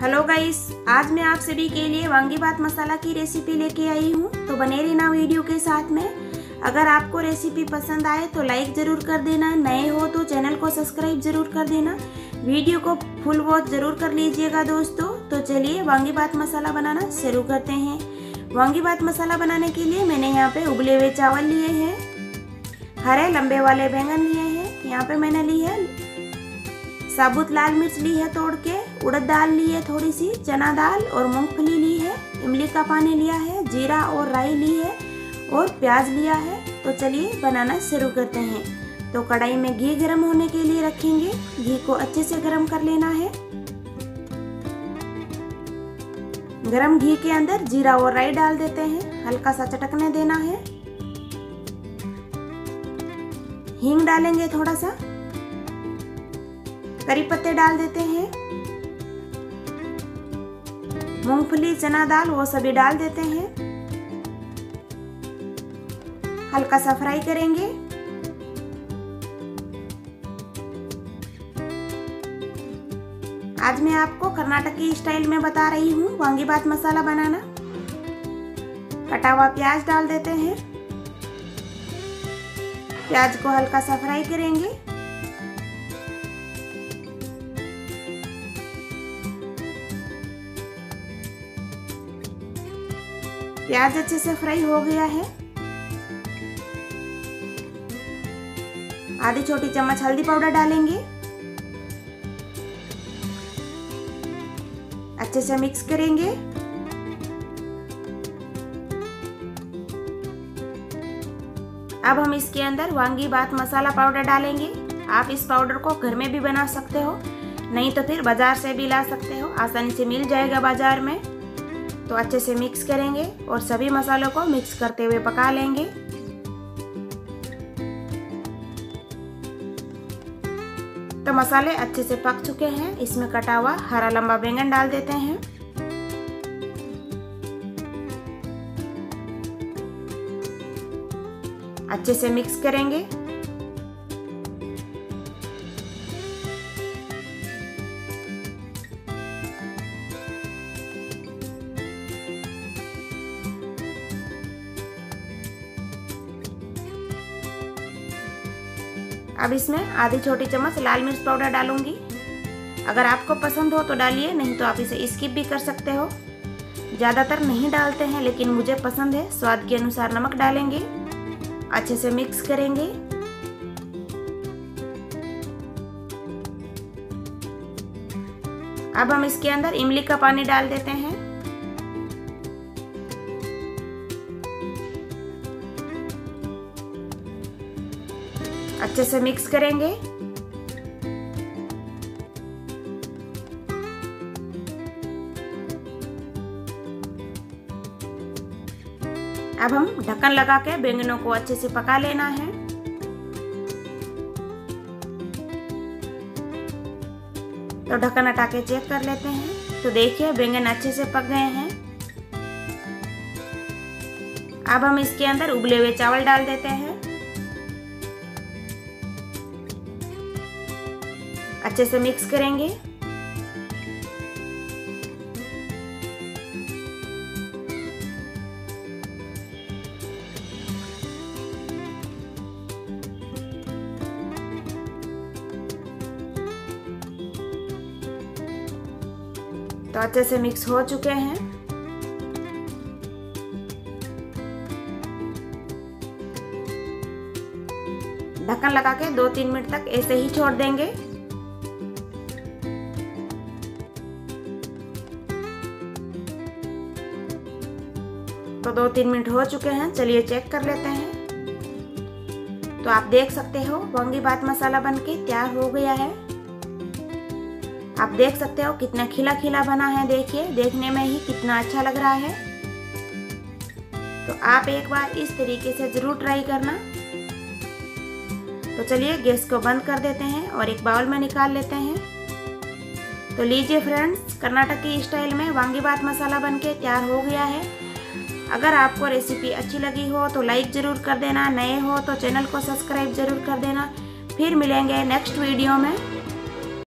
Hello guys, आज मैं आप सभी के लिए वांगीबात मसाला की रेसिपी लेके आई हूँ। तो बने रहना वीडियो के साथ में। अगर आपको रेसिपी पसंद आए तो लाइक ज़रूर कर देना, नए हो तो चैनल को सब्सक्राइब ज़रूर कर देना, वीडियो को फुल वॉच ज़रूर कर लीजिएगा दोस्तों। तो चलिए वांगीबात मसाला बनाना शुरू करते हैं। वांगीबात मसाला बनाने के लिए मैंने यहाँ पे उबले हुए चावल लिए हैं, हरे लंबे वाले बैंगन लिए हैं, यहाँ पे मैंने ली है साबुत लाल मिर्च ली है तोड़ के, उड़द दाल ली है थोड़ी सी, चना दाल और मूंगफली ली है, इमली का पानी लिया है, जीरा और राई ली है और प्याज लिया है। तो चलिए बनाना शुरू करते हैं। तो कढ़ाई में घी गरम होने के लिए रखेंगे। घी को अच्छे से गरम कर लेना है। गरम घी के अंदर जीरा और राई डाल देते हैं, हल्का सा चटकने देना है। हींग डालेंगे थोड़ा सा, करी पत्ते डाल देते हैं, मूंगफली चना दाल वो सभी डाल देते हैं, हल्का सा फ्राई करेंगे। आज मैं आपको कर्नाटकी स्टाइल में बता रही हूँ वांगीबात मसाला बनाना। कटा हुआ प्याज डाल देते हैं, प्याज को हल्का सा फ्राई करेंगे। प्याज अच्छे से फ्राई हो गया है। आधी छोटी चम्मच हल्दी पाउडर डालेंगे, अच्छे से मिक्स करेंगे। अब हम इसके अंदर वांगीबात मसाला पाउडर डालेंगे। आप इस पाउडर को घर में भी बना सकते हो, नहीं तो फिर बाजार से भी ला सकते हो, आसानी से मिल जाएगा बाजार में। तो अच्छे से मिक्स करेंगे और सभी मसालों को मिक्स करते हुए पका लेंगे। तो मसाले अच्छे से पक चुके हैं। इसमें कटा हुआ हरा लंबा बैंगन डाल देते हैं। अच्छे से मिक्स करेंगे। अब इसमें आधी छोटी चम्मच लाल मिर्च पाउडर डालूंगी। अगर आपको पसंद हो तो डालिए, नहीं तो आप इसे स्किप भी कर सकते हो। ज़्यादातर नहीं डालते हैं लेकिन मुझे पसंद है। स्वाद के अनुसार नमक डालेंगे, अच्छे से मिक्स करेंगे। अब हम इसके अंदर इमली का पानी डाल देते हैं। अच्छे से मिक्स करेंगे। अब हम ढक्कन लगा के बैंगनों को अच्छे से पका लेना है। तो ढक्कन हटा के चेक कर लेते हैं। तो देखिए बैंगन अच्छे से पक गए हैं। अब हम इसके अंदर उबले हुए चावल डाल देते हैं, अच्छे से मिक्स करेंगे। तो अच्छे से मिक्स हो चुके हैं। ढक्कन लगा के 2-3 मिनट तक ऐसे ही छोड़ देंगे। तो 2-3 मिनट हो चुके हैं, चलिए चेक कर लेते हैं। तो आप देख सकते हो वांगीबात मसाला बनके तैयार हो गया है। आप देख सकते हो कितना खिला खिला बना है। देखिए देखने में ही कितना अच्छा लग रहा है। तो आप एक बार इस तरीके से जरूर ट्राई करना। तो चलिए गैस को बंद कर देते हैं और एक बाउल में निकाल लेते हैं। तो लीजिए फ्रेंड्स, कर्नाटकी स्टाइल में वांगीबात मसाला बनके तैयार हो गया है। अगर आपको रेसिपी अच्छी लगी हो तो लाइक ज़रूर कर देना, नए हो तो चैनल को सब्सक्राइब ज़रूर कर देना। फिर मिलेंगे नेक्स्ट वीडियो में।